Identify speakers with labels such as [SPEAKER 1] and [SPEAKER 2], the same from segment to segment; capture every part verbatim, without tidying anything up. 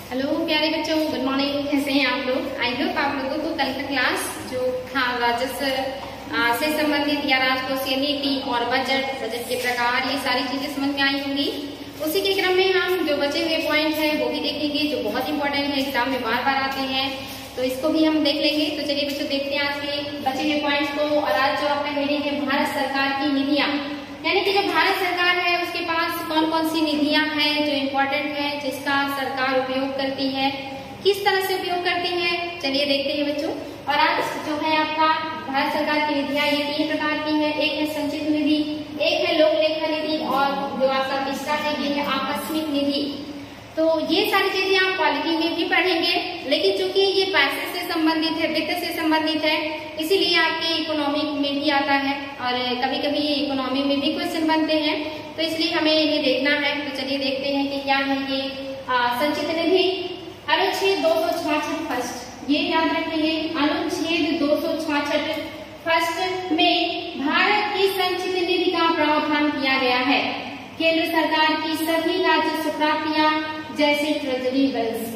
[SPEAKER 1] Hello प्यारे बच्चों, good morning. कैसे हैं आप लोग? आई होप आप लोगों को कल का क्लास जो था राजस्व से संबंधित या राजकोषीय नीति और बजट बजट के प्रकार, ये सारी चीजें समझ में आई होंगी। उसी के क्रम में हम जो बचे हुए पॉइंट है वो भी देखेंगे, जो बहुत इंपॉर्टेंट है, एग्जाम में बार बार आते हैं, तो इसको भी हम देख लेंगे। तो चलिए बच्चों देखते हैं आज के बचे हुए पॉइंट्स को। और आज जो आपका हेडिंग है भारत सरकार की निधियां, यानी कि जो भारत सरकार है उसके पास कौन कौन सी निधियां हैं जो इम्पोर्टेंट है, जिसका सरकार उपयोग करती है, किस तरह से उपयोग करती है, चलिए देखते हैं बच्चों। और आज जो है आपका भारत सरकार की निधियां ये तीन प्रकार की है। एक है संचित निधि, एक है लोक लेखा निधि और जो आपका तीसरा है ये है आकस्मिक निधि। तो ये सारी चीजें आप क्वालिटी में भी पढ़ेंगे, लेकिन चूंकि ये पैसे से संबंधित है, वित्त से संबंधित है, इसीलिए आपके इकोनॉमी में भी आता है और कभी कभी ये इकोनॉमी में भी क्वेश्चन बनते हैं, तो इसलिए हमें इन्हें देखना है। तो चलिए देखते हैं कि क्या है ये संचित निधि। अनुच्छेद दो सौ छाछठ फर्स्ट, ये याद रखेंगे, अनुच्छेद दो सौ छाछठ फर्स्ट में भारत की संचित निधि का प्रावधान किया गया है। केंद्र सरकार की सभी राजस्व प्राप्तियां जैसे ट्रेजरी बिल्स,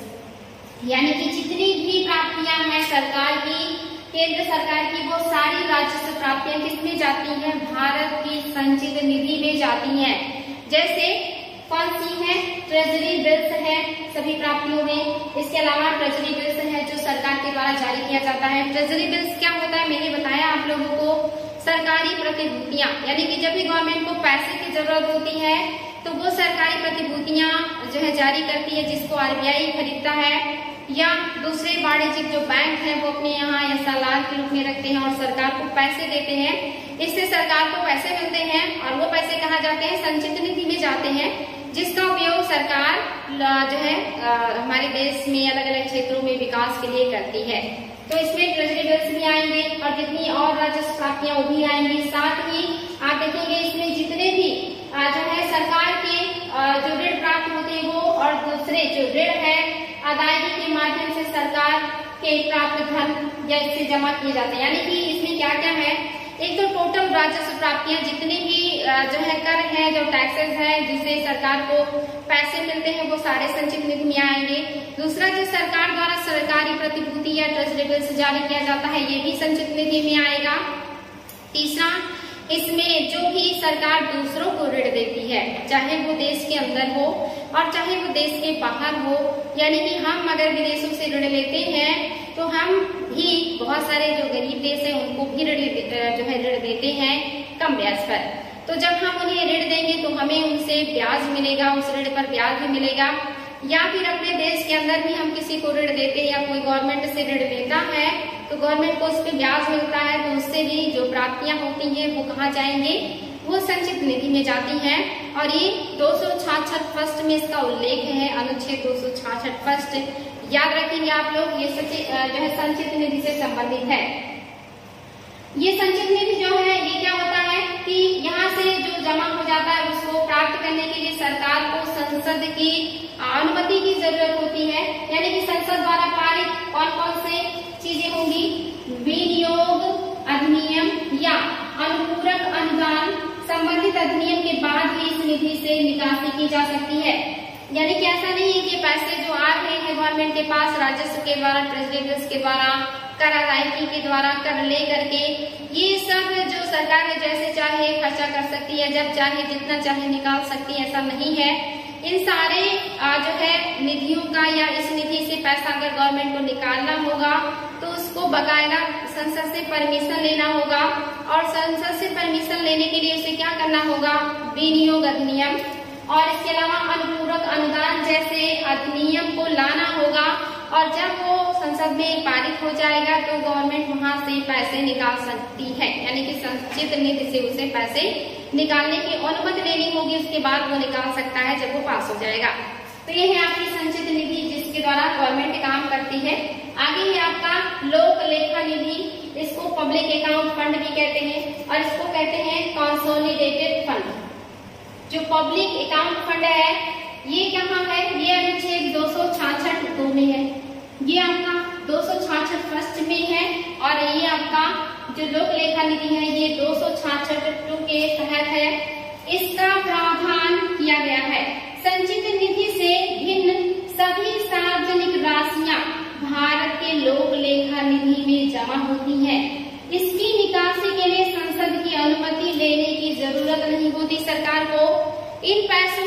[SPEAKER 1] यानी कि जितनी भी प्राप्तियां हैं सरकार की, केंद्र सरकार की, वो सारी राजस्व प्राप्तियां किसमें जाती हैं? भारत की संचित निधि में जाती हैं। जैसे कौन सी है? ट्रेजरी बिल्स है सभी प्राप्तियों में। इसके अलावा ट्रेजरी बिल्स है जो सरकार के द्वारा जारी किया जाता है। ट्रेजरी बिल्स क्या होता है मैंने बताया आप लोगों को, सरकारी प्रतिभूतियां, यानी कि जब भी गवर्नमेंट को पैसे की जरूरत होती है तो वो सरकारी प्रतिभूतियां जो है जारी करती है, जिसको आरबीआई खरीदता है या दूसरे वाणिज्यिक जो बैंक है वो अपने यहाँ एसएलआर के रूप में रखते हैं और सरकार को पैसे देते हैं। इससे सरकार को पैसे मिलते हैं और वो पैसे कहाँ जाते हैं? संचित निधि में जाते हैं, जिसका उपयोग सरकार जो है हमारे देश में अलग अलग क्षेत्रों में विकास के लिए करती है। तो इसमें ट्रेजरी बिल्स भी आएंगे और जितनी और राजस्व प्राप्तियां वो भी आएंगी। साथ ही आप देखेंगे इसमें जितने भी जो है सरकार के जो ऋण प्राप्त होते हैं वो और दूसरे जो ऋण है अदायगी के माध्यम से सरकार के प्राप्त धन या इससे जमा किए जाते हैं। यानी कि इसमें क्या क्या है? एक तो टोटल राजस्व प्राप्तियां जितनी भी जो है कर है, जो टैक्सेस है, जिससे सरकार को पैसे मिलते हैं, वो सारे संचित निधि में आएंगे। दूसरा जो सरकार द्वारा सरकारी प्रतिभूति या ट्रेजरी बिल्स जारी किया जाता है ये भी संचित निधि में आएगा। तीसरा, इसमें जो भी सरकार दूसरों को ऋण देती है, चाहे वो देश के अंदर हो और चाहे वो देश के बाहर हो, यानी कि हम अगर विदेशों से ऋण लेते हैं तो हम भी बहुत सारे जो गरीब देश है उनको भी ऋण जो है ऋण देते हैं कम ब्याज पर। तो जब हम उन्हें ऋण देंगे तो हमें उनसे ब्याज मिलेगा, उस ऋण पर ब्याज भी मिलेगा। या फिर अपने देश के अंदर भी हम किसी को ऋण देते हैं या कोई गवर्नमेंट से ऋण लेता है तो गवर्नमेंट को उस पर ब्याज मिलता है, तो उससे भी जो प्राप्तियां होती हैं वो कहाँ जाएंगे? वो संचित निधि में जाती हैं। और ये दो सौ छाछठ फर्स्ट में इसका उल्लेख है, अनुच्छेद दो सौ छाछठ फर्स्ट याद रखेंगे आप लोग। ये जो है संचित निधि से संबंधित है। ये संचित निधि जो है ये क्या होता है कि यहाँ से जो जमा हो जाता है उसको प्राप्त करने के लिए सरकार को संसद की अनुमति की जरूरत होती है। यानी कि संसद द्वारा पारित कौन कौन से चीजें होंगी? विनियोग अधिनियम या अनुपूरक अनुदान संबंधित अधिनियम के बाद ही इस निधि से निकासी की जा सकती है। यानी कि ऐसा नहीं है कि पैसे जो आ रहे हैं गवर्नमेंट के पास राजस्व के द्वारा, ट्रेजरी बिल्स के द्वारा, कर अदायगी के द्वारा, कर ले करके, ये सब जो सरकार है जैसे चाहे खर्चा कर सकती है, जब चाहे जितना चाहे निकाल सकती है, ऐसा नहीं है। इन सारे जो है निधियों का या इस निधि से पैसा अगर गवर्नमेंट को निकालना होगा तो उसको बकायदा संसद से परमिशन लेना होगा और संसद से परमिशन लेने के लिए उसे क्या करना होगा? विनियोग अधिनियम और इसके अलावा अनुपूरक अनुदान जैसे अधिनियम को लाना होगा। और जब वो संसद में पारित हो जाएगा तो गवर्नमेंट वहां से पैसे निकाल सकती है, यानी कि संचित निधि से उसे पैसे निकालने की अनुमति लेनी होगी, उसके बाद वो निकाल सकता है जब वो पास हो जाएगा। तो ये है आपकी संचित निधि जिसके द्वारा गवर्नमेंट काम करती है। आगे है आपका लोक लेखा निधि, इसको पब्लिक अकाउंट फंड भी कहते हैं और इसको कहते हैं कंसोलिडेटेड फंड। जो पब्लिक अकाउंट फंड है ये कहाँ है? ये अनुच्छेद दो सौ छाछठ दो में है, ये आपका दो सौ छाछठ फर्स्ट में है और ये आपका जो लोक लेखा निधि है ये दो सौ छाछठ टू के तहत है। इसका प्रावधान किया गया है। संचित निधि से भिन्न सभी सार्वजनिक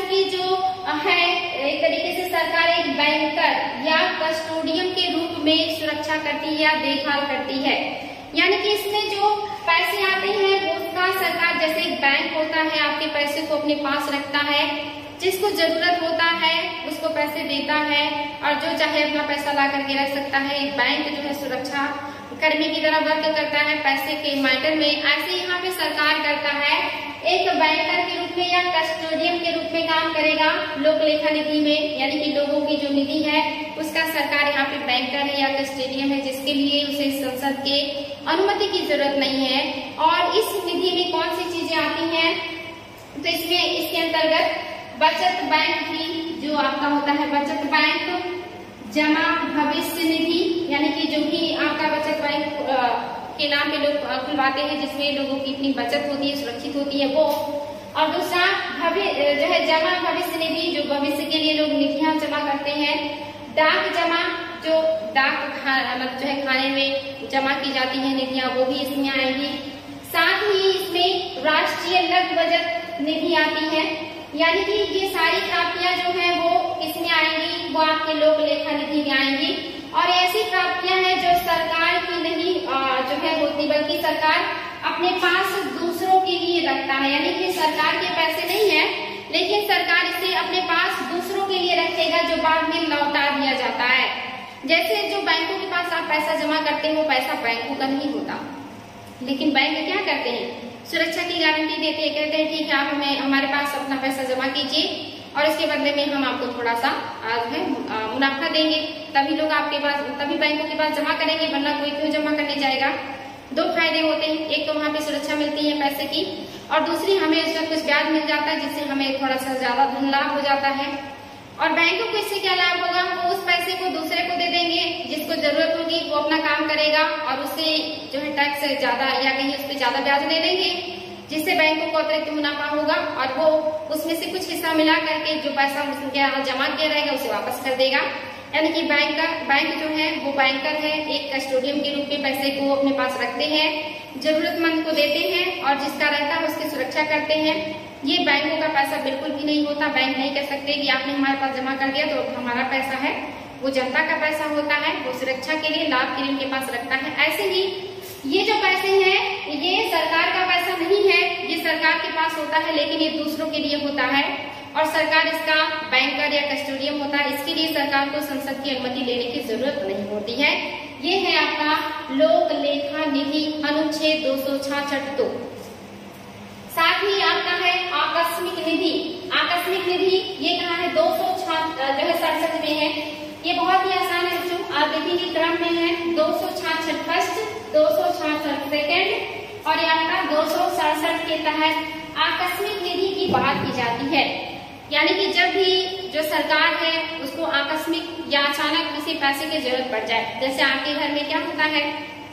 [SPEAKER 1] चूंकि जो है एक तरीके से सरकार एक बैंकर या कस्टोडियन के रूप में सुरक्षा करती है या देखभाल करती है, यानी कि इसमें जो पैसे आते हैं वो उसका सरकार जैसे एक बैंक होता है, आपके पैसे को अपने पास रखता है, जिसको जरूरत होता है उसको पैसे देता है और जो चाहे अपना पैसा ला करके रख सकता है। एक बैंक जो है सुरक्षा कर्मी की तरह वर्क करता है पैसे के मैटर में। ऐसे यहाँ पे सरकार करता है, एक बैंकर के रूप में या कस्टोडियन के रूप में काम करेगा लोक लेखा निधि में, यानी कि लोगों की जो निधि है उसका सरकार यहाँ पे बैंकर है या कस्टोडियन है, जिसके लिए उसे संसद के अनुमति की जरूरत नहीं है। और इस निधि में कौन सी चीजें आती हैं, तो इसमें इसके अंतर्गत बचत बैंक की जो आपका होता है बचत बैंक, जमा भविष्य निधि, यानी कि जो भी आपका बचत बैंक के नाम पे लोग खुलवाते हैं जिसमें लोगों की इतनी बचत होती है, सुरक्षित होती है वो। और दूसरा भविष्य जो है जमा भविष्य निधि, जो भविष्य के लिए लोग निधियां जमा करते हैं। डाक जमा, जो डाक मतलब जो है खाने में जमा की जाती है निधियां, वो भी इसमें आएंगी। साथ ही इसमें राष्ट्रीय लघु बचत निधि आती है, यानी कि ये सारी प्राप्तियां जो है वो किसमें आएंगी, वो आपके लोक लेखा निधि में आएंगी। और ऐसी प्राप्तियां हैं जो सरकार की नहीं जो है होती, बल्कि सरकार अपने पास दूसरों के लिए रखता है, यानी कि सरकार के पैसे नहीं है लेकिन सरकार इसे अपने पास दूसरों के लिए रखेगा जो बाद में लौटा दिया जाता है। जैसे जो बैंकों के पास आप पैसा जमा करते हो, पैसा बैंकों का नहीं होता, लेकिन बैंक क्या करते हैं, सुरक्षा की गारंटी देते हैं, कहते हैं ठीक है आप हमें हमारे पास अपना पैसा जमा कीजिए और इसके बदले में हम आपको थोड़ा सा है मुनाफा देंगे, तभी लोग आपके पास तभी बैंकों के पास जमा करेंगे, वरना कोई क्यों जमा करने जाएगा। दो फायदे होते हैं, एक तो वहाँ पे सुरक्षा मिलती है पैसे की और दूसरी हमें उसका कुछ ब्याज मिल जाता है जिससे हमें थोड़ा सा ज्यादा धन लाभ हो जाता है। और बैंकों को इससे क्या लाभ होगा, वो उस पैसे को दूसरे को दे देंगे जिसको जरूरत होगी, वो अपना काम करेगा और उससे जो है टैक्स ज्यादा या कहीं उस पर ज्यादा ब्याज ले लेंगे, जिससे बैंकों को अतिरिक्त मुनाफा होगा और वो उसमें से कुछ हिस्सा मिला करके जो पैसा उसके जमा किया रहेगा उसे वापस कर देगा। यानी कि बैंक का बैंक जो है वो बैंकर है, एक कस्टोडियन के रूप में पैसे को अपने पास रखते हैं, जरूरतमंद को देते हैं और जिसका रहता है उसकी सुरक्षा करते हैं। ये बैंकों का पैसा बिल्कुल भी नहीं होता, बैंक नहीं कह सकते कि आपने हमारे पास जमा कर दिया तो हमारा पैसा है, वो जनता का पैसा होता है, वो सुरक्षा के लिए लाभ के लिए उनके पास रखता है। ऐसे ही ये जो पैसे हैं ये सरकार का पैसा नहीं है, ये सरकार के पास होता है लेकिन ये दूसरों के लिए होता है और सरकार इसका बैंकर या कस्टोडियन होता है, इसके लिए सरकार को संसद की अनुमति लेने की जरूरत नहीं होती है। ये है आपका लोक लेखा निधि अनुच्छेद दो सौ छाछठ। दो साथ ही आपका है आकस्मिक निधि। आकस्मिक निधि ये कहाँ है, दो सौ जो है सड़सठ में है। ये बहुत ही आसान है बच्चों, आप देखेंगे क्रम में है दो सौ छाछठ फर्स्ट, दो सौ छाछठ सेकेंड और ये आपका दो सौ सड़सठ के तहत आकस्मिक निधि की बात की जाती है। यानी कि जब भी जो सरकार है उसको आकस्मिक या अचानक किसी पैसे की जरूरत पड़ जाए, जैसे आपके घर में क्या होता है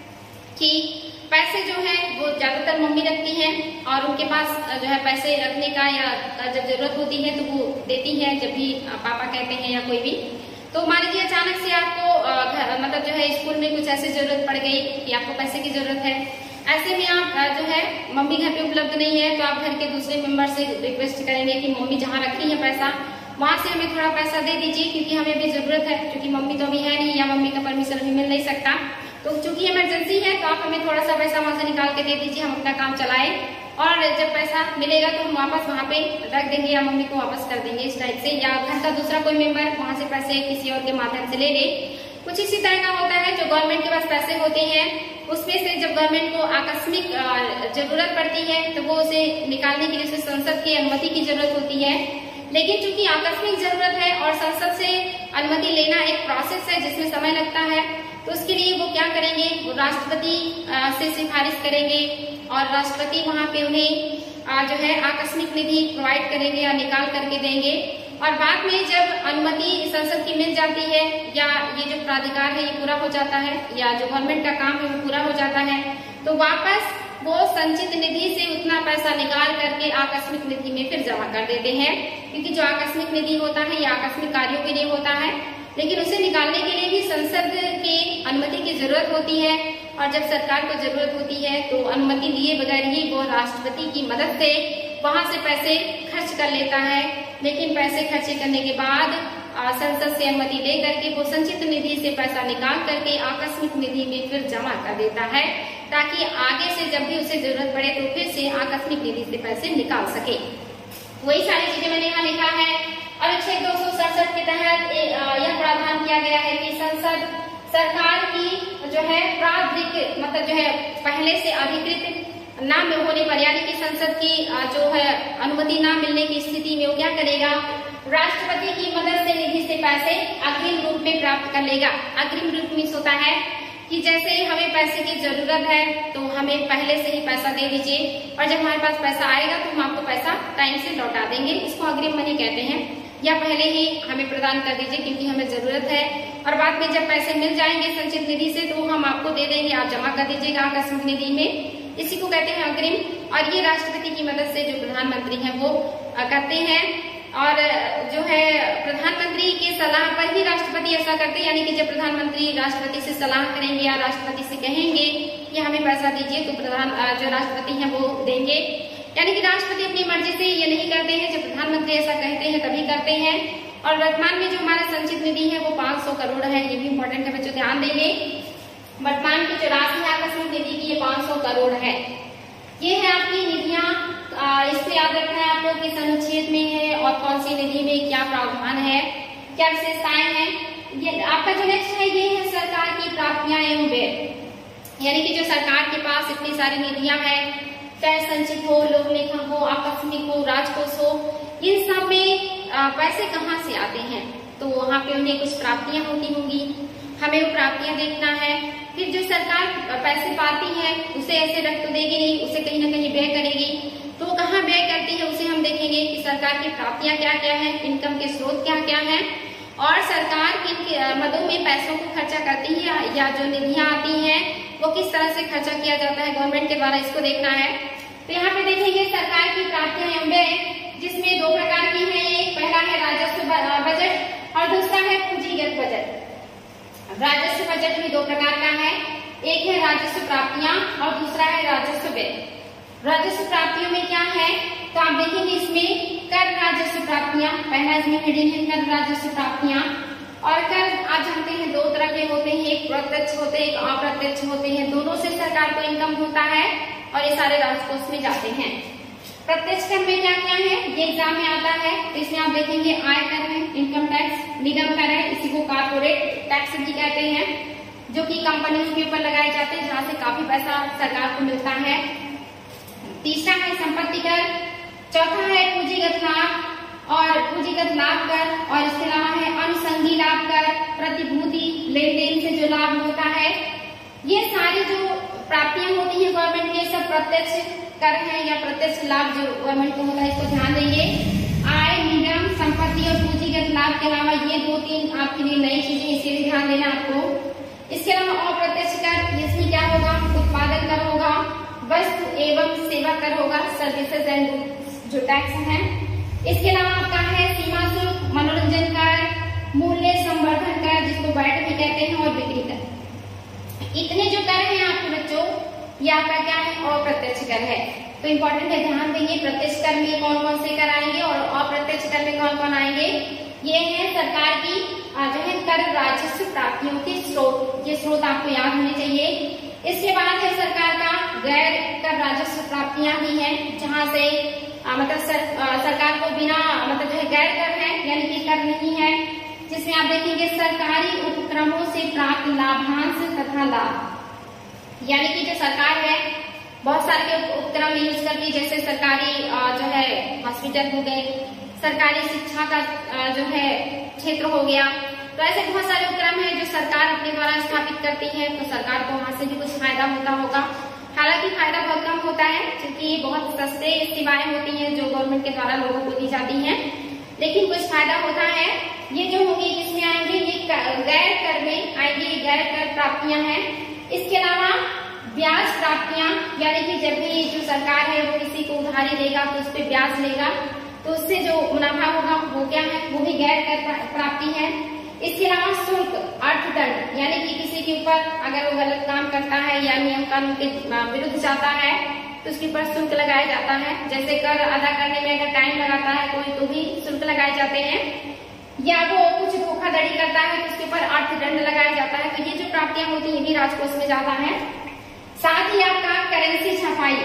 [SPEAKER 1] कि पैसे जो है वो ज्यादातर मम्मी रखती हैं और उनके पास जो है पैसे रखने का या जब जरूरत होती है तो वो देती है, जब भी पापा कहते हैं या कोई भी। तो मान लीजिए अचानक से आपको मतलब जो है स्कूल में कुछ ऐसी जरूरत पड़ गई कि आपको पैसे की जरूरत है, ऐसे में आप जो है मम्मी घर पे उपलब्ध नहीं है तो आप घर के दूसरे मेंबर से रिक्वेस्ट करेंगे कि मम्मी जहाँ रखी है पैसा वहां से हमें थोड़ा पैसा दे दीजिए क्योंकि हमें भी जरूरत है, क्योंकि मम्मी तो अभी है नहीं या मम्मी का परमिशन अभी मिल नहीं सकता, तो चूंकि इमरजेंसी है तो आप हमें थोड़ा सा पैसा वहां से निकाल के दे दीजिए, हम अपना काम चलाएं और जब पैसा मिलेगा तो हम वापस वहाँ पे रख देंगे या मम्मी को वापस कर देंगे, इस टाइप से। या घर का दूसरा कोई मेंबर वहां से पैसे किसी और के माध्यम से ले ले। कुछ इसी तरह का होता है, जो गवर्नमेंट के पास पैसे होते हैं उसमें से जब गवर्नमेंट को आकस्मिक जरूरत पड़ती है तो वो उसे निकालने के लिए उसे संसद की अनुमति की जरूरत होती है। लेकिन चूंकि आकस्मिक जरूरत है और संसद से अनुमति लेना एक प्रोसेस है जिसमें समय लगता है, तो उसके लिए वो क्या करेंगे, वो राष्ट्रपति से सिफारिश करेंगे और राष्ट्रपति वहां पे उन्हें जो है आकस्मिक निधि प्रोवाइड करेंगे या निकाल करके देंगे। और बाद में जब अनुमति संसद की मिल जाती है या ये जो प्राधिकार है ये पूरा हो जाता है या जो गवर्नमेंट का काम है वो पूरा हो जाता है, तो वापस वो संचित निधि से उतना पैसा निकाल करके आकस्मिक निधि में फिर जमा कर देते हैं, क्योंकि जो आकस्मिक निधि होता है ये आकस्मिक कार्यों के लिए होता है, लेकिन उसे निकालने के लिए भी संसद की अनुमति की जरूरत होती है। और जब सरकार को जरूरत होती है तो अनुमति लिए बगैर ही वो राष्ट्रपति की मदद से वहां से पैसे खर्च कर लेता है, लेकिन पैसे खर्चे करने के बाद संसद से अनुमति ले करके वो संचित निधि से पैसा निकाल करके आकस्मिक निधि में फिर जमा कर देता है, ताकि आगे से जब भी उसे जरूरत पड़े तो फिर से आकस्मिक निधि से पैसे निकाल सके। वही सारी चीजें मैंने यहाँ लिखा है। अनुच्छेद दो सौ सड़सठ के तहत यह प्रावधान किया गया है कि संसद सरकार की जो है प्राधिकृत मतलब जो है पहले से अधिकृत ना होने पर, यानी कि संसद की जो है अनुमति ना मिलने की स्थिति में वो क्या करेगा, राष्ट्रपति की मदद से निधि से पैसे अग्रिम रूप में प्राप्त कर लेगा। अग्रिम रूप में होता है कि जैसे हमें पैसे की जरूरत है तो हमें पहले से ही पैसा दे दीजिए, और जब हमारे पास पैसा आएगा तो हम आपको पैसा टाइम से लौटा देंगे। इसको अग्रिम मनी कहते हैं, या पहले ही हमें प्रदान कर दीजिए क्योंकि हमें जरूरत है, और बाद में जब पैसे मिल जाएंगे संचित निधि से तो हम आपको दे देंगे, आप जमा कर दीजिएगा आकस्मिक निधि में। इसी को कहते हैं अग्रिम। और ये राष्ट्रपति की मदद से जो प्रधानमंत्री हैं वो करते हैं, और जो है प्रधानमंत्री के सलाह पर ही राष्ट्रपति ऐसा करते हैं, यानी कि जब प्रधानमंत्री राष्ट्रपति से सलाह करेंगे या राष्ट्रपति से कहेंगे कि हमें पैसा दीजिए तो प्रधान जो राष्ट्रपति हैं वो देंगे। यानी कि राष्ट्रपति अपनी मर्जी से ये नहीं करते हैं, जब प्रधानमंत्री ऐसा कहते हैं तभी करते हैं। और वर्तमान में जो हमारा संचित निधि है वो पाँच सौ करोड़ है, ये भी इम्पोर्टेंट है बच्चों, ध्यान देंगे। वर्तमान की जो राशि है आकस्मिक निधि की ये पाँच सौ करोड़ है। ये है आपकी निधियां, इसको याद रखना है आपको किस अनुच्छेद में है और कौन सी निधि में क्या प्रावधान है, क्या विशेषताएं हैं। ये आपका जो नेक्स्ट है ये है सरकार की प्राप्तियां एवं व्यय, यानी कि जो सरकार के पास इतनी सारी निधियां हैं, चाहे संचित हो, लोक लेखा हो, आकस्मिक हो, राजकोष हो, इन सब में पैसे कहाँ से आते हैं, तो वहाँ पे उन्हें कुछ प्राप्तियां होती होंगी, हमें वो प्राप्तियां देखना है। फिर जो सरकार पैसे पाती है उसे ऐसे रख तो देगी नहीं, उसे कहीं ना कहीं व्यय करेगी, तो वो कहाँ व्यय करती है उसे हम देखेंगे कि सरकार की प्राप्तियां क्या क्या है, इनकम के स्रोत क्या क्या है, और सरकार किन मदों में पैसों को खर्चा करती है, या जो निधियां आती हैं वो किस तरह से खर्चा किया जाता है गवर्नमेंट के द्वारा, इसको देखना है। तो यहाँ पे देखेंगे सरकार की प्राप्तियां एवं व्यय, जिसमें दो प्रकार की है, एक पहला है राजस्व बजट और दूसरा है पूंजीगत बजट। राजस्व बजट भी दो प्रकार का है, एक है राजस्व प्राप्तियां और दूसरा है राजस्व व्यय। राजस्व प्राप्तियों में क्या है, तो आप देखेंगे इसमें कर राजस्व प्राप्तियां, पहला इसमें हेडिंग है कर राजस्व प्राप्तियां। और कर आप जानते हैं दो तरह के होते हैं, एक प्रत्यक्ष होते हैं, एक अप्रत्यक्ष होते हैं, दोनों से सरकार को इनकम होता है और ये सारे राजकोष में जाते हैं। प्रत्यक्ष कर में क्या क्या है, ये एग्जाम में आता है, तो इसमें आप देखेंगे आय कर है, इनकम टैक्स, निगम कर है, इसी को कॉर्पोरेट टैक्स भी कहते हैं, जो कि कंपनियों के ऊपर लगाए जाते हैं, जहाँ से काफी पैसा सरकार को मिलता है। तीसरा है संपत्ति कर, चौथा है पूंजीगत लाभ और पूंजीगत लाभ कर, और इसके अलावा है अनुषंगी लाभ कर, प्रतिभूति लेन देन से जो लाभ होता है। ये सारी जो प्राप्तियां होती है गवर्नमेंट के, सब प्रत्यक्ष कर है या प्रत्यक्ष लाभ जो गवर्नमेंट को होता है, इसको ध्यान देंगे। आय, निगम, संपत्ति और पूंजीगत लाभ के अलावा ये दो तीन आपके लिए नई चीजें, इसके लिए ध्यान देना आपको। इसके अलावा अप्रत्यक्ष कर, इसमें क्या होगा, उत्पादन कर होगा, वस्तु एवं सेवा कर होगा, सर्विसेज एंड जो टैक्स है। इसके अलावा आपका है सीमा शुल्क, मनोरंजन कर, मूल्य संवर्धन कर, जिसको वैट भी कहते हैं, और बिक्री कर। इतने जो कर हैं आपके बच्चों, ये आपका क्या है, अप्रत्यक्ष कर है। तो इम्पोर्टेंट है, ध्यान देंगे प्रत्यक्ष कर में कौन कौन से कर आएंगे और अप्रत्यक्ष कर में कौन कौन आएंगे। ये है सरकार की जो है कर राजस्व प्राप्तियों के स्रोत, ये स्रोत आपको याद होने चाहिए। इसके बाद है सरकार का गैर कर राजस्व प्राप्तियां भी हैं, जहाँ से आ, मतलब सर, आ, सरकार को बिना मतलब जो है गैर कर है, यानी कि कर नहीं है, जिसमें आप देखेंगे सरकारी उपक्रमों से प्राप्त लाभांश तथा लाभ, यानी कि जो सरकार है बहुत सारे उपक्रम यूज करती है, जैसे सरकारी जो है हॉस्पिटल हो गए, सरकारी शिक्षा का जो है क्षेत्र हो गया, तो ऐसे बहुत सारे उपक्रम हैं जो सरकार अपने द्वारा स्थापित करती है, तो सरकार को वहां से भी कुछ फायदा होता होगा। हालांकि फायदा बहुत कम होता है, क्योंकि ये बहुत सस्ते सेवाएं होती हैं जो गवर्नमेंट के द्वारा लोगों को दी जाती हैं, लेकिन कुछ फायदा होता है। ये जो होगी इसमें आएंगे, ये गैर कर में आएंगे, गैर कर प्राप्तियां हैं। इसके अलावा ब्याज प्राप्तियां, यानी कि जब भी जो सरकार है वो किसी को उधारी देगा तो उस पर ब्याज लेगा, तो उससे जो मुनाफा होगा वो क्या है, वो भी गैर कर प्राप्ति है। इसके अलावा शुल्क, अर्थदंड, यानी कि किसी के ऊपर अगर वो गलत काम करता है या नियम कानून के विरुद्ध जाता है तो उसके ऊपर शुल्क लगाया जाता है। जैसे कर अदा करने में अगर टाइम लगाता है कोई तो भी शुल्क लगाए जाते हैं, या वो कुछ धोखाधड़ी करता है तो उसके ऊपर अर्थदंड लगाया जाता है। तो ये जो प्राप्तियां होती है ये भी राजकोष में जाता है। साथ ही आपका करेंसी छपाई,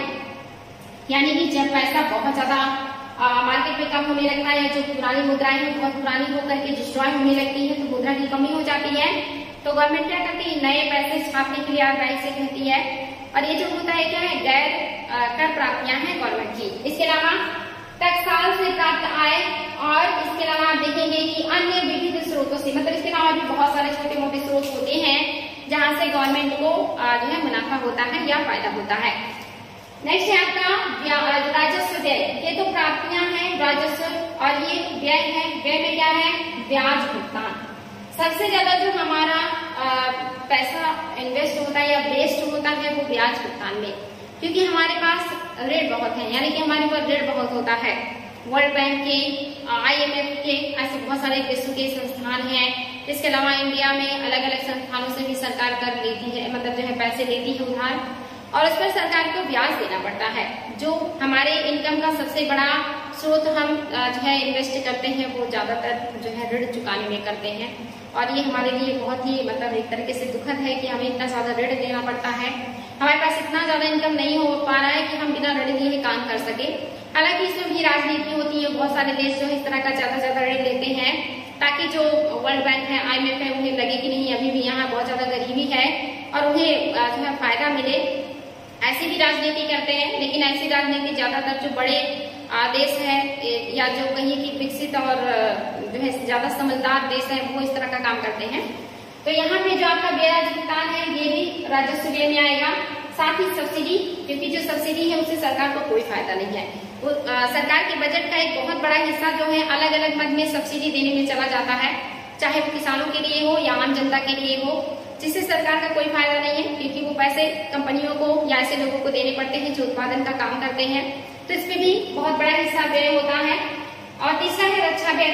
[SPEAKER 1] यानी कि जब पैसा बहुत ज्यादा मार्केट में कम होने लगता है, जो पुरानी मुद्राएं हैं बहुत पुरानी होकर के डिस्ट्रॉय होने लगती है, तो मुद्रा की कमी हो जाती है, तो गवर्नमेंट क्या करती है, नए पैसे छापने के लिए आरबीआई से कहती है। और ये जो होता है क्या है, गैर कर प्राप्तियां हैं गवर्नमेंट की। इसके अलावा टैक्साल से प्राप्त आय, और इसके अलावा आप देखेंगे कि अन्य विविध स्रोतों से, मतलब इसके अलावा भी बहुत सारे छोटे मोटे स्रोत होते हैं जहां से गवर्नमेंट को जो है मुनाफा होता है या फायदा होता है। नेक्स्ट है आपका राजस्व व्यय। ये तो प्राप्तियां हैं राजस्व, और ये व्यय है। व्यय में क्या है, ब्याज भुगतान। सबसे ज्यादा जो हमारा आ, पैसा इन्वेस्ट होता है या वेस्ट होता है वो ब्याज भुगतान में, क्योंकि हमारे पास ऋण बहुत है, यानी कि हमारे ऊपर ऋण बहुत होता है। वर्ल्ड बैंक के, आईएमएफ के, ऐसे बहुत सारे विश्व के संस्थान हैं। इसके अलावा इंडिया में अलग अलग संस्थानों से भी सरकार कर लेती है, मतलब जो है पैसे लेती है उधार, और उस पर सरकार को ब्याज देना पड़ता है। जो हमारे इनकम का सबसे बड़ा स्रोत हम जो है इन्वेस्ट करते हैं वो ज्यादातर जो है ऋण चुकाने में करते हैं, और ये हमारे लिए बहुत ही मतलब एक तरीके से दुखद है कि हमें इतना ज्यादा ऋण देना पड़ता है। हमारे पास इतना ज्यादा इनकम नहीं हो पा रहा है कि हम बिना ऋण लिए काम कर सके। हालांकि इसमें भी राजनीति होती है, बहुत सारे देश जो है इस तरह का ज्यादा ज्यादा ऋण लेते हैं ताकि जो वर्ल्ड बैंक है, आईएमएफ है, उन्हें लगे कि नहीं अभी भी यहाँ बहुत ज्यादा गरीबी है और उन्हें जो है फायदा मिले, ऐसी भी राजनीति करते हैं। लेकिन ऐसी राजनीति ज्यादातर जो बड़े देश है या जो कहिए कि विकसित और जो है ज्यादा समझदार देश है वो इस तरह का काम करते हैं। तो यहाँ पे जो आपका ब्याज भुगतान है ये भी राजस्व व्यय में आएगा। साथ ही सब्सिडी, क्योंकि जो सब्सिडी है उससे सरकार को कोई फायदा नहीं है। वो आ, सरकार के बजट का एक बहुत बड़ा हिस्सा जो है अलग अलग मद में सब्सिडी देने में चला जाता है, चाहे वो किसानों के लिए हो या आम जनता के लिए हो, जिससे सरकार का कोई फायदा नहीं है, क्योंकि वो पैसे कंपनियों को या ऐसे लोगों को देने पड़ते हैं जो उत्पादन का काम करते हैं। तो इसमें भी बहुत बड़ा हिस्सा व्यय होता है। और तीसरा है रक्षा व्यय।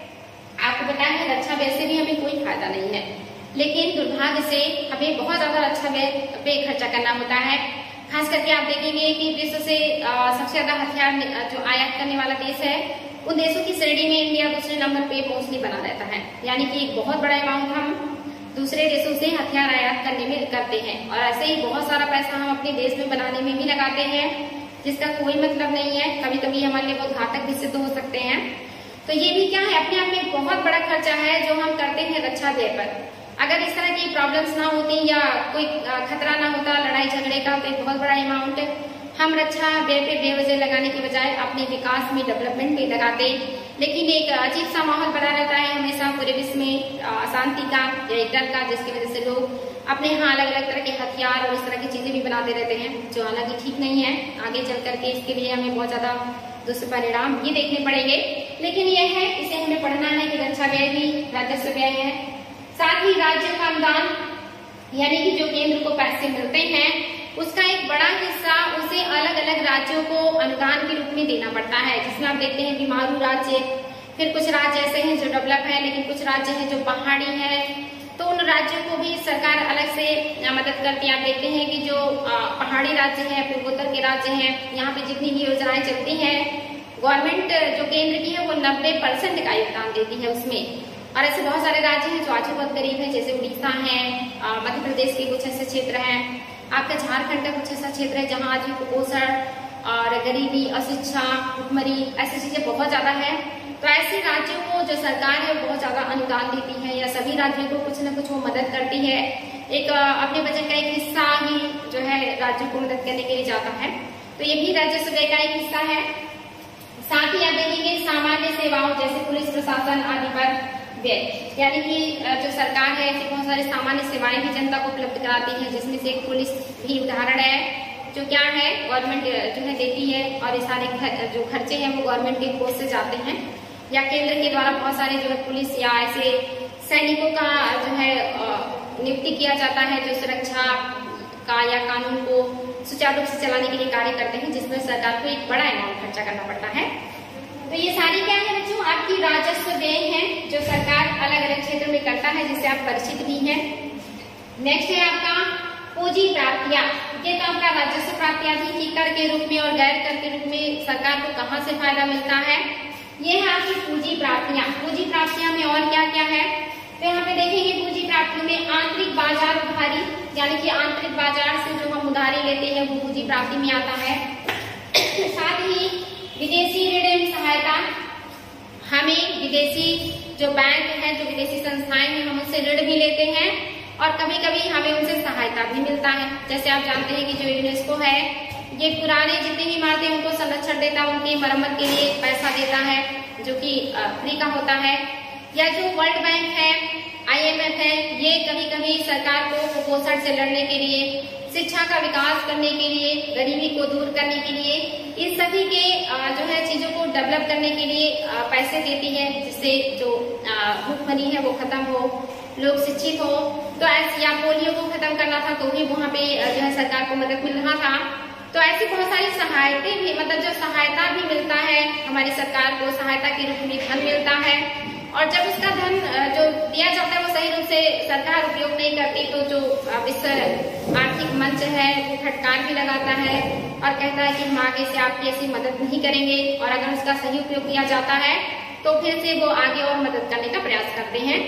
[SPEAKER 1] आपको पता है रक्षा व्यय से भी हमें कोई फायदा नहीं है, लेकिन दुर्भाग्य से हमें बहुत ज्यादा रक्षा व्यय पे खर्चा करना होता है। खास करके आप देखेंगे कि विश्व से सबसे ज्यादा हथियार जो आयात करने वाला देश है, उन देशों की श्रेणी में इंडिया दूसरे नंबर पे मोस्टली बना रहता है। यानी कि एक बहुत बड़ा अमाउंट हम दूसरे देशों से हथियार आयात करने में करते हैं, और ऐसे ही बहुत सारा पैसा हम अपने देश में बनाने में भी लगाते हैं, जिसका कोई मतलब नहीं है। कभी कभी हमारे लिए बहुत घातक भी सिद्ध हो सकते हैं। तो ये भी क्या है, अपने आप में बहुत बड़ा खर्चा है जो हम करते हैं रक्षा व्यय पर। अगर इस तरह की प्रॉब्लम्स ना होती या कोई खतरा ना होता लड़ाई झगड़े का, तो एक बहुत बड़ा अमाउंट हम रक्षा व्यय पे बेवजह लगाने के बजाय अपने विकास में, डेवलपमेंट में लगाते। लेकिन एक अजीब सा माहौल बना रहता है हमेशा पूरे विश्व में, अशांति का या एक डर का, जिसकी वजह से लोग अपने यहाँ अलग अलग तरह के हथियार और इस तरह की चीजें भी बनाते रहते हैं, जो हालांकि ठीक नहीं है। आगे चल करके इसके लिए हमें बहुत ज्यादा दुष्परिणाम ये देखने पड़ेंगे। लेकिन यह है, इसे हमें पढ़ना है कि रक्षा व्यय भी राजस्व व्यय है। साथ ही राज्य का अनुदान, यानी कि जो केंद्र को पैसे मिलते हैं उसका एक बड़ा हिस्सा उसे अलग अलग राज्यों को अनुदान के रूप में देना पड़ता है, जिसमें आप देखते हैं बीमारू राज्य, फिर कुछ राज्य ऐसे हैं जो डेवलप है, लेकिन कुछ राज्य हैं जो पहाड़ी है, तो उन राज्यों को भी सरकार अलग से मदद करती है। आप देखते हैं कि जो पहाड़ी राज्य है, पूर्वोत्तर के राज्य हैं, यहाँ पे जितनी भी योजनाएं चलती हैं, गवर्नमेंट जो केंद्र की है वो नब्बे परसेंट का योगदान देती है उसमें। और ऐसे बहुत सारे राज्य हैं जो आज भी बहुत गरीब है, जैसे उड़ीसा है, मध्य प्रदेश के कुछ ऐसे क्षेत्र हैं, आपका झारखंड का कुछ ऐसा क्षेत्र है जहाँ आज भी कुपोषण और गरीबी, अशिक्षा, भुखमरी, ऐसी चीजें बहुत ज्यादा है। तो ऐसे राज्यों को जो सरकार है बहुत ज्यादा अनुदान देती है, या सभी राज्यों को कुछ न कुछ वो मदद करती है। एक अपने बजट का एक हिस्सा ही जो है राज्यों को मदद करने के लिए जाता है। तो ये भी राजस्व व्यय का एक हिस्सा है। साथ ही आप देखेंगे सामान्य सेवाओं जैसे पुलिस प्रशासन आदि पर व्यय, यानी कि जो सरकार है ऐसी बहुत सारी सामान्य सेवाएं भी जनता को उपलब्ध कराती है, जिसमें से एक पुलिस भी उदाहरण है, जो क्या है गवर्नमेंट जो है देती है, और ये सारे खर, जो खर्चे हैं वो गवर्नमेंट के कोष से जाते हैं, या केंद्र के द्वारा बहुत सारे जो है पुलिस या ऐसे सैनिकों का जो है नियुक्ति किया जाता है, जो सुरक्षा का या कानून को सुचारू रूप से चलाने के लिए कार्य करते हैं, जिसमें सरकार को एक बड़ा अमाउंट खर्चा करना पड़ता है। तो ये सारी क्या है बच्चों, आपकी राजस्व व्यय है जो सरकार अलग अलग क्षेत्र में करता है, जिससे आप परिचित भी हैं। नेक्स्ट है आपका पूंजी प्राप्तियां, ये तो आपका राजस्व प्राप्तियां थी कि कर के रूप में और गैर कर के रूप में सरकार को कहाँ से फायदा मिलता है। ये है आपकी पूंजी प्राप्तियां। पूंजी प्राप्तियां में और क्या क्या है, तो यहाँ पे देखेंगे पूंजी प्राप्तियों में आंतरिक बाजार उधारी, यानी कि आंतरिक बाजार से जो हम उधारी लेते हैं वो पूंजी प्राप्ति में आता है। साथ ही विदेशी ऋण एवं सहायता, हमें विदेशी जो बैंक है, जो विदेशी संस्थाएं हैं, हम उनसे ऋण भी लेते हैं और कभी कभी हमें उनसे सहायता भी मिलता है। जैसे आप जानते हैं कि जो यूनेस्को है ये पुराने जितनी भी इमारतें उनको संरक्षण देता है, उनकी मरम्मत के लिए पैसा देता है जो कि फ्री का होता है। या जो वर्ल्ड बैंक है, आई एम एफ है, ये कभी कभी सरकार को कुपोषण से लड़ने के लिए, शिक्षा का विकास करने के लिए, गरीबी को दूर करने के लिए, इस सभी के जो है चीजों को डेवलप करने के लिए पैसे देती है, जिससे जो भूखमरी है वो खत्म हो, लोग शिक्षित हो। तो ऐसे या पोलियो को खत्म करना था तो भी वहाँ पे जो है सरकार को मदद मिल रहा था। तो ऐसी बहुत सारी सहायता भी, मतलब जो सहायता भी मिलता है हमारी सरकार को, सहायता के रूप में धन मिलता है। और जब उसका धन जो दिया जाता है वो सही रूप से सरकार उपयोग नहीं करती तो जो विश्व आर्थिक मंच है वो फटकार भी लगाता है और कहता है कि हम आगे से आपकी ऐसी मदद नहीं करेंगे। और अगर उसका सही उपयोग किया जाता है तो फिर से वो आगे और मदद करने का प्रयास करते हैं।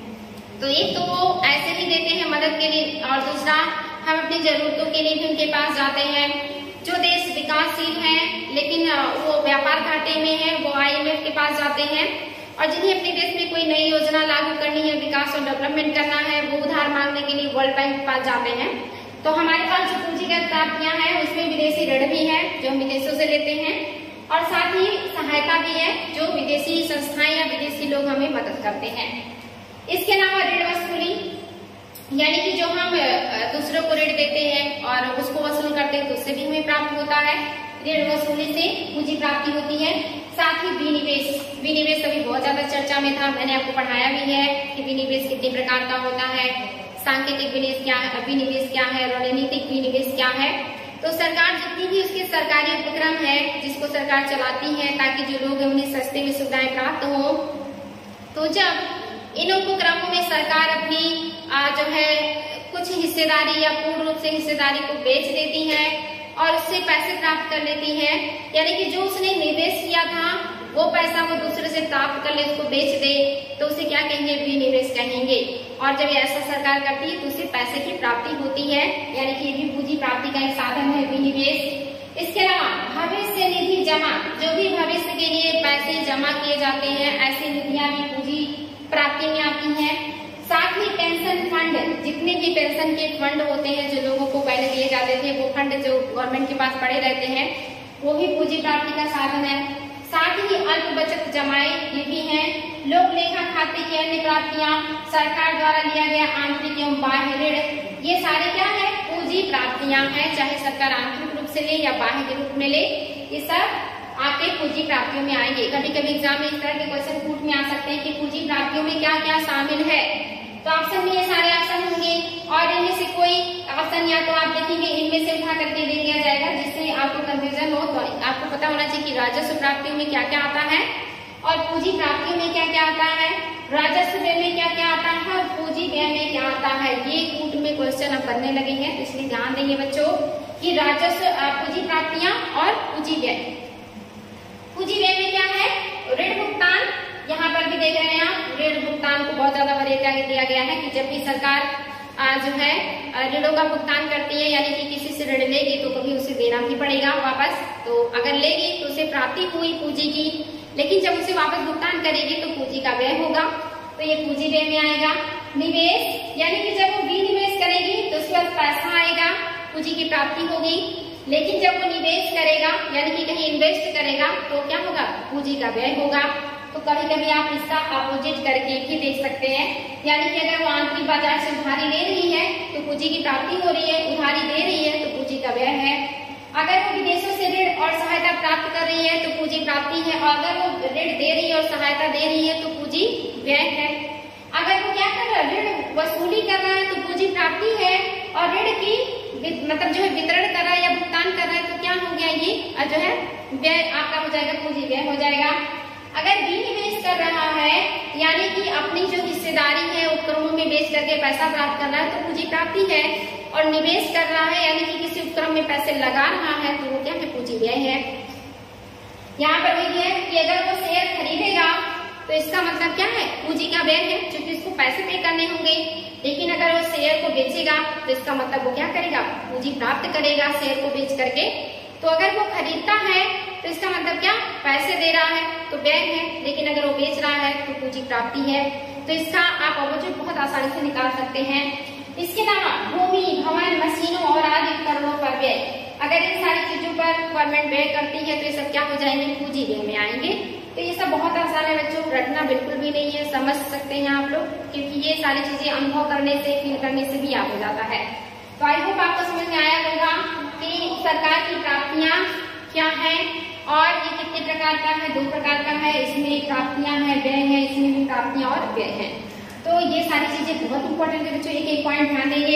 [SPEAKER 1] तो एक तो वो ऐसे ही देते हैं मदद के लिए, और दूसरा हम अपनी जरूरतों के लिए भी उनके पास जाते हैं। जो देश विकासशील हैं लेकिन वो व्यापार घाटे में है वो आई एम एफ के पास जाते हैं, और जिन्हें अपने देश में कोई नई योजना लागू करनी है, विकास और डेवलपमेंट करना है, वो उधार मांगने के लिए वर्ल्ड बैंक के पास जाते हैं। तो हमारे पास जो पूंजीगत प्राप्तियां हैं उसमें विदेशी ऋण भी है जो हम विदेशों से लेते हैं, और साथ ही सहायता भी है जो विदेशी संस्थाएं या विदेशी लोग हमें मदद करते हैं। इसके अलावा ऋण वसूली, यानी कि जो हम दूसरों को ऋण देते हैं और उसको वसूल करते हैं तो उससे भी हमें प्राप्त होता है। ऋण वसूली से पूंजी प्राप्ति होती है। साथ ही विनिवेश, विनिवेश अभी बहुत ज्यादा चर्चा में था, मैंने आपको पढ़ाया भी है कि विनिवेश कितने प्रकार का होता है, सांकेतिक विनिवेश क्या है, विनिवेश क्या है, रणनीतिक विनिवेश क्या है। तो सरकार जितनी भी उसके सरकारी उपक्रम है जिसको सरकार चलाती है ताकि जो लोग हैं उन्हें सस्ते में सुविधाएं प्राप्त हो, तो जब इन उपक्रमों में सरकार अपनी आ, जो है कुछ हिस्सेदारी या पूर्ण रूप से हिस्सेदारी को बेच देती है और उससे पैसे प्राप्त कर लेती है, यानी कि जो उसने निवेश किया था वो पैसा वो दूसरे से प्राप्त कर ले, उसको बेच दे, तो उसे क्या कहेंगे, विनिवेश कहेंगे। और जब ऐसा सरकार करती है तो उसे पैसे की प्राप्ति होती है, यानी कि ये भी पूंजी प्राप्ति का एक साधन है विनिवेश। इसके अलावा भविष्य निधि जमा, जो भी भविष्य के लिए पैसे जमा किए जाते हैं ऐसी निधियां भी पूंजी प्राप्ति में आती हैं। साथ ही पेंशन फंड, जितने भी पेंशन के फंड होते हैं जो लोगों को पहले दिए जाते थे, वो फंड जो गवर्नमेंट के पास पड़े रहते हैं वो भी पूंजी प्राप्ति का साधन है। साथ ही अल्प बचत जमाएं ये भी हैं। लोक लेखा खाते की अन्य प्राप्तियां, सरकार द्वारा लिया गया आंतरिक एवं बाह्य ऋण, ये सारे क्या है, पूंजी प्राप्तियां हैं। चाहे सरकार आंतरिक रूप से ले या बाह्य के रूप में ले, ये सब आपके पूंजी प्राप्तियों में आएंगे। कभी कभी एग्जाम में इस तरह के क्वेश्चन पूछ में आ सकते हैं कि पूंजी प्राप्तियों में क्या क्या शामिल है। तो ऑप्शन में ये सारे ऑप्शन होंगे और इनमें से कोई ऑप्शन या तो आप देखेंगे इनमें से उठा करके दे दिया जाएगा, जिससे आपको कंफ्यूजन हो। तो आपको पता होना चाहिए कि राजस्व प्राप्तियों में क्या क्या आता है और पूंजी प्राप्तियों में क्या क्या आता है, राजस्व व्यय में क्या क्या आता है और पूंजी व्यय में क्या आता है। ये कूट में क्वेश्चन अब बनने लगे हैं, तो इसलिए ध्यान देंगे बच्चों कि राजस्व, पूंजी प्राप्तियां और पूंजी व्यय। पूंजी व्यय में क्या है, ऋण भुगतान, यहाँ पर भी देख रहे हैं आप, ऋण भुगतान को बहुत ज्यादा वरीयता दिया गया है कि जब भी सरकार जो है ऋणों का भुगतान करती है, यानी कि किसी से ऋण लेगी तो कभी उसे देना भी पड़ेगा वापस। तो अगर लेगी तो उसे प्राप्ति हुई पूंजी की, लेकिन जब उसे वापस भुगतान करेगी तो पूंजी का व्यय होगा, तो ये पूंजी व्यय में आएगा। निवेश, यानी कि जब वो विनिवेश करेगी तो उसके बाद पैसा आएगा, पूंजी की प्राप्ति होगी। लेकिन जब वो निवेश करेगा यानी कि कहीं इन्वेस्ट करेगा तो क्या होगा, पूंजी का व्यय होगा। तो कभी कभी आप इसका अपोजिट करके भी देख सकते हैं, यानी कि अगर वो आंतरिक बाजार से उधारी ले रही है तो पूंजी की प्राप्ति हो रही है, उधारी दे रही है तो पूंजी का व्यय है। अगर वो विदेशों से ऋण और सहायता प्राप्त कर रही है तो पूंजी प्राप्ति है, और अगर वो ऋण दे रही है और सहायता दे रही है तो पूंजी व्यय है। अगर वो क्या कर रहा है, ऋण वसूली कर रहा है तो पूंजी प्राप्ति है, और ऋण की मतलब जो है वितरण कर रहा है या भुगतान कर रहा है तो क्या हो गया, ये जो है व्यय आपका हो जाएगा, पूंजी व्यय हो जाएगा। अगर विनिवेश कर रहा है यानी कि अपनी जो हिस्से हिस्सेदारी है, उपक्रमों में बेच करके पैसा प्राप्त कर रहा है तो पूंजी प्राप्ति है। और निवेश कर रहा है यानी कि किसी उपक्रम में पैसे लगा रहा है तो वो क्या है, पूंजी व्यय है। यहाँ पर वही है कि अगर वो शेयर खरीदेगा तो इसका मतलब क्या है, पूंजी का व्यय है, क्योंकि उसको पैसे पे करने होंगे। लेकिन अगर वो शेयर को बेचेगा तो इसका मतलब वो क्या करेगा, पूंजी प्राप्त करेगा शेयर को बेच करके। तो अगर वो खरीदता है तो इसका मतलब क्या, पैसे दे रहा है तो व्यय है, लेकिन अगर वो बेच रहा है तो पूंजी प्राप्ति है। तो इसका आप अवोचक बहुत आसानी से निकाल सकते हैं। इसके अलावा भूमि, भवन, मशीनों और आदि उपकरणों पर व्यय, अगर इन सारी चीजों पर गवर्नमेंट व्यय करती है तो ये सब क्या हो जाएंगे, पूंजी व्यय में आएंगे। तो ये सब बहुत आसान है बच्चों, रटना बिल्कुल भी नहीं है, समझ सकते हैं आप लोग, क्योंकि ये सारी चीजें अनुभव करने से, फील करने से भी याद हो जाता है। तो आई होप आपको समझ में आया होगा कि सरकार की प्राप्तियां क्या है और ये कितने प्रकार का है, दो प्रकार का है, इसमें प्राप्तियां है, व्यय है, इसमें भी प्राप्तियां और व्यय है। तो ये सारी चीजें बहुत इंपॉर्टेंट है बच्चों, एक एक पॉइंट ध्यान देंगे।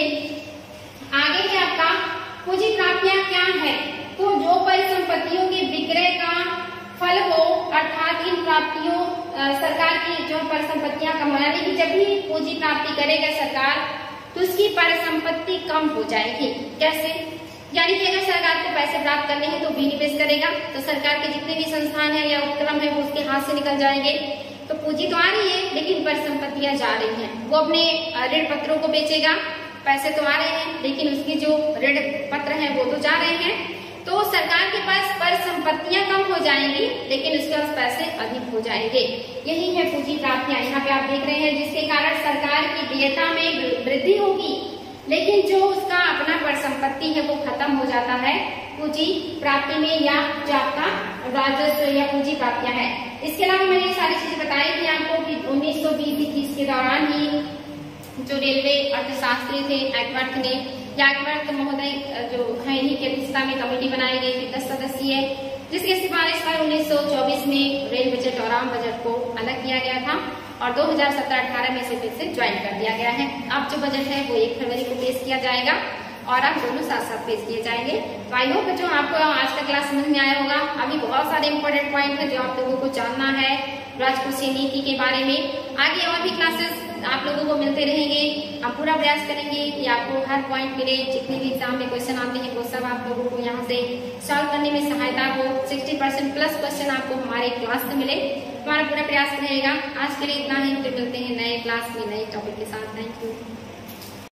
[SPEAKER 1] आगे है आपका पूंजी प्राप्तियां क्या है, तो जो परिसंपत्तियों के विक्रय का फल हो, अर्थात इन प्राप्तियों सरकार की जो परिसंपत्तियां कमाने की जब भी पूंजी प्राप्ति करेगा सरकार तो उसकी परिसंपत्ति कम हो जाएगी। कैसे, यानी कि अगर सरकार को पैसे प्राप्त करने हैं तो विनिवेश करेगा तो सरकार के जितने भी संस्थान है या उपक्रम है वो उसके हाथ से निकल जाएंगे। तो पूंजी तो आ रही है लेकिन परिसंपत्तियां जा रही हैं, वो अपने ऋण पत्रों को बेचेगा, पैसे तो आ रहे हैं लेकिन उसके जो ऋण पत्र हैं वो तो जा रहे हैं। तो सरकार के पास परिसंपत्तियां कम हो जाएंगी लेकिन उसके पास पैसे अधिक हो जाएंगे। यही है पूंजी प्राप्तियां, यहाँ पे आप देख रहे हैं, जिसके कारण सरकार की देयता में वृद्धि होगी लेकिन जो उसका अपना परिसंपत्ति है वो खत्म हो जाता है पूंजी प्राप्ति में, या जो आपका राजस्व या पूंजी प्राप्तियां है। इसके अलावा मैंने ये सारी चीजें बताई थी आपको कि उन्नीस सौ बीस इक्कीस के दौरान ही जो रेलवे अर्थशास्त्री थे एक्वर्थ ने, या एक्वर्थ महोदय जो है, इन्हीं की अध्यक्षता में कमेटी बनाई गई थी दस सदस्यीय, जिसके सिफारिश पर उन्नीस सौ चौबीस में रेल बजट और आम बजट को अलग किया गया था और दो हज़ार सत्रह अठारह में इसे फिर से ज्वाइन कर दिया गया है। अब जो बजट है वो एक फरवरी को पेश किया जाएगा और अब दोनों साथ साथ पेश किए जाएंगे। तो आई होप जो आपको आज का क्लास समझ में आया होगा। अभी बहुत सारे इंपॉर्टेंट पॉइंट है जो आप लोगों को जानना है राजकोषीय नीति के बारे में। आगे और भी क्लासेस आप लोगों को मिलते रहेंगे, हम पूरा प्रयास करेंगे कि आपको हर पॉइंट मिले, जितने भी एग्जाम में क्वेश्चन आते हैं वो सब आप लोगों को यहाँ से सॉल्व करने में सहायता हो। साठ परसेंट प्लस क्वेश्चन आपको हमारे क्लास से मिले, हमारा पूरा प्रयास रहेगा। आज के लिए इतना ही, फिर मिलते हैं नए क्लास में नए टॉपिक के साथ। Thank you.